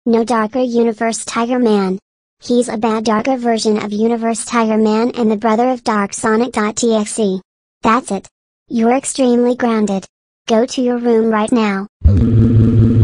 No darker Universe Tiger Man. He's a bad darker version of Universe Tiger Man and the brother of Dark Sonic.exe. That's it. You're extremely grounded. Go to your room right now.